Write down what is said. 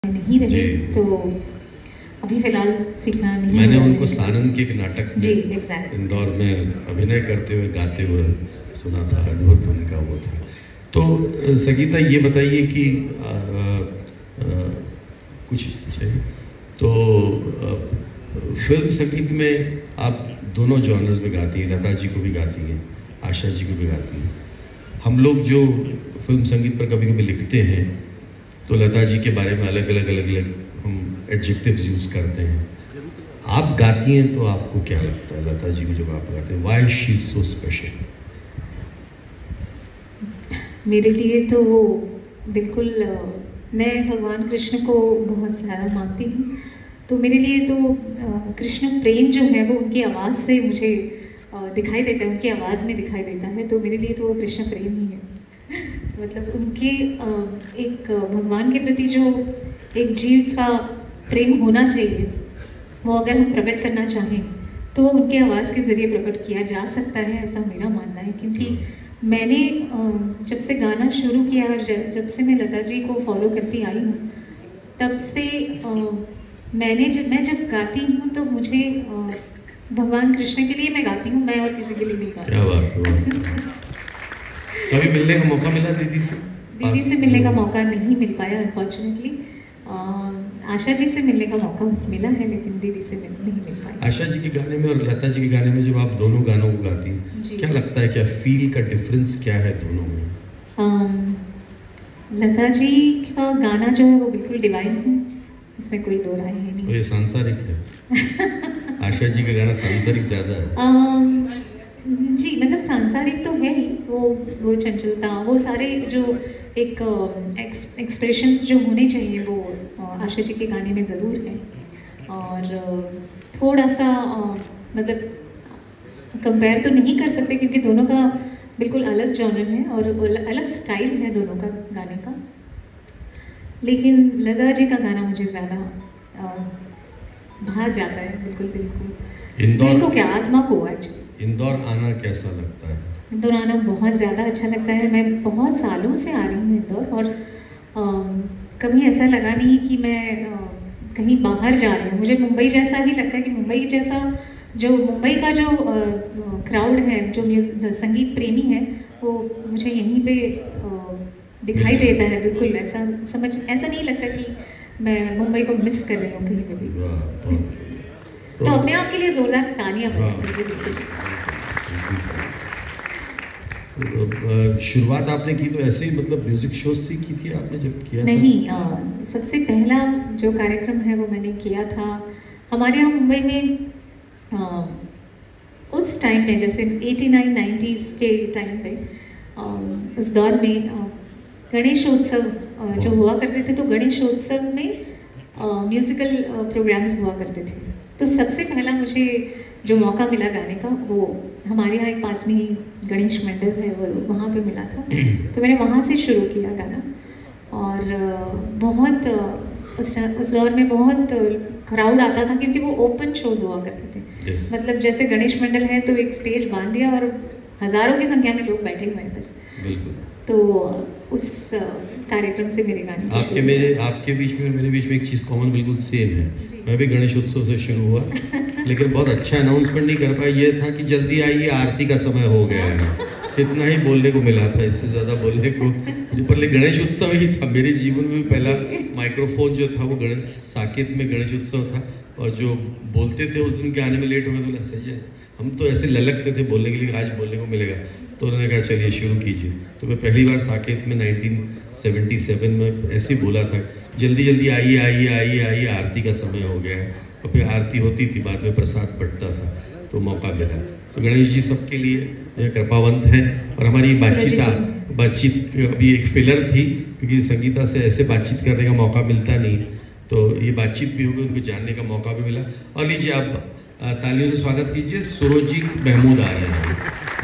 नहीं रहे तो अभी फिलहाल सीखना नहीं। मैंने उनको सानंद के एक नाटक में इंदौर में अभिनय करते हुए गाते हुए सुना था। अद्भुत उनका वो था। तो संगीता ये बताइए कि कुछ चाहिए तो फिल्म संगीत में आप दोनों जॉनर्स में गाती हैं, लता जी को भी गाती हैं, आशा जी को भी गाती हैं। हम लोग जो फिल्म संगीत पर कभी कभी लिखते हैं तो लता जी के बारे में अलग अलग हम एडजेक्टिव्स यूज करते हैं। आप गाती हैं तो आपको क्या लगता है लता जी को जब आप गाते हैं, why she is so special? मेरे लिए तो बिल्कुल मैं भगवान कृष्ण को बहुत ज़्यादा मानती हूँ, तो मेरे लिए तो कृष्ण प्रेम जो है वो उनकी आवाज़ से मुझे दिखाई देता है, उनकी आवाज़ में दिखाई देता है। तो मेरे लिए तो वो कृष्ण प्रेम ही है। मतलब उनके एक भगवान के प्रति जो एक जीव का प्रेम होना चाहिए वो अगर हम प्रकट करना चाहें तो उनके आवाज़ के ज़रिए प्रकट किया जा सकता है, ऐसा मेरा मानना है। क्योंकि मैंने जब से गाना शुरू किया और जब से मैं लता जी को फॉलो करती आई हूँ तब से मैं जब गाती हूँ तो मुझे भगवान कृष्ण के लिए मैं गाती हूँ, मैं और किसी के लिए नहीं गाती। क्या बात है। कभी मिलने का मौका मिला दीदी से? दीदी से मिलने का मौका नहीं मिल पाया अनफॉर्चुनेटली। आशा जी से मिलने का मौका मिला है लेकिन दीदी से नहीं मिल पाया। आशा जी के गाने में और लता जी के गाने में जब आप दोनों गानों को गाती हैं क्या लगता है, क्या फील का डिफरेंस क्या है दोनों में? लता जी का गाना जो है वो बिल्कुल डिवाइन है, इसमें कोई दो राय है नहीं। तो ये सांसारिक है। आशा जी का गाना सांसारिक ज्यादा है। जी, मतलब सांसारिक तो है ही, वो चंचलता, वो सारे जो एक एक्सप्रेशंस जो होने चाहिए वो आशा जी के गाने में ज़रूर है। और थोड़ा सा मतलब कंपेयर तो नहीं कर सकते क्योंकि दोनों का बिल्कुल अलग जॉनर है और अलग स्टाइल है दोनों का गाने का। लेकिन लता जी का गाना मुझे ज़्यादा भा जाता है, बिल्कुल दिल को क्या आत्मा को। आज इंदौर आना कैसा लगता है? इंदौर आना बहुत ज़्यादा अच्छा लगता है। मैं बहुत सालों से आ रही हूँ इंदौर और कभी ऐसा लगा नहीं कि मैं कहीं बाहर जा रही हूँ। मुझे मुंबई जैसा ही लगता है कि मुंबई का जो क्राउड है, जो संगीत प्रेमी है, वो मुझे यहीं पे दिखाई देता है। बिल्कुल ऐसा नहीं लगता कि मैं मुंबई को मिस कर रही हूँ कहीं पे भी। तो अपने आप के लिए जोरदार तालियां बजाइए। शुरुआत आपने की तो ऐसे ही मतलब म्यूजिक शो से की थी आपने जब किया? नहीं, सबसे पहला जो कार्यक्रम है वो मैंने किया था हमारे यहाँ मुंबई में उस टाइम में, जैसे 89-90s के टाइम पे, उस दौर में गणेशोत्सव जो हुआ करते थे, तो गणेशोत्सव में म्यूजिकल प्रोग्राम्स हुआ करते थे। तो सबसे पहला मुझे जो मौका मिला गाने का वो हमारे यहाँ एक पास में ही गणेश मंडल है, वो वहाँ पे मिला था। तो मैंने वहाँ से शुरू किया गाना और बहुत उस दौर में बहुत क्राउड आता था क्योंकि वो ओपन शोज हुआ करते थे। मतलब जैसे गणेश मंडल है तो एक स्टेज बांध दिया और हजारों की संख्या में लोग बैठे हुए हैं बस। तो उस कार्यक्रम से मेरे गाने आपके बीच में और मेरे बीच में एक चीज़ कॉमन बिल्कुल सेम है। मैं भी गणेश उत्सव से शुरू हुआ लेकिन बहुत अच्छा अनाउंसमेंट नहीं कर पाया। ये था कि जल्दी आइए, आरती का समय हो गया है। इतना ही बोलने को मिला था, इससे ज़्यादा बोलने को मुझे पर गणेश उत्सव ही था। मेरे जीवन में पहला माइक्रोफोन जो था वो साकेत में गणेश उत्सव था और जो बोलते थे उस दिन के आने में लेट हो गए तो सही है, हम तो ऐसे ललकते थे बोलने के लिए, आज बोलने को मिलेगा। तो उन्होंने कहा चलिए शुरू कीजिए। तो मैं पहली बार साकेत में 1977 में ऐसे बोला था, जल्दी जल्दी आइए आइए आइए आइए, आरती का समय हो गया है। और फिर आरती होती थी, बाद में प्रसाद बंटता था, तो मौका मिला। तो गणेश जी सबके लिए जो है कृपावंत हैं। और हमारी बातचीत अभी एक फिलर थी क्योंकि संगीता से ऐसे बातचीत करने का मौका मिलता नहीं, तो ये बातचीत भी होगी, उनको जानने का मौका भी मिला। और लीजिए आप तालियों से स्वागत कीजिए, सुरजीत महमूद आ रहे हैं।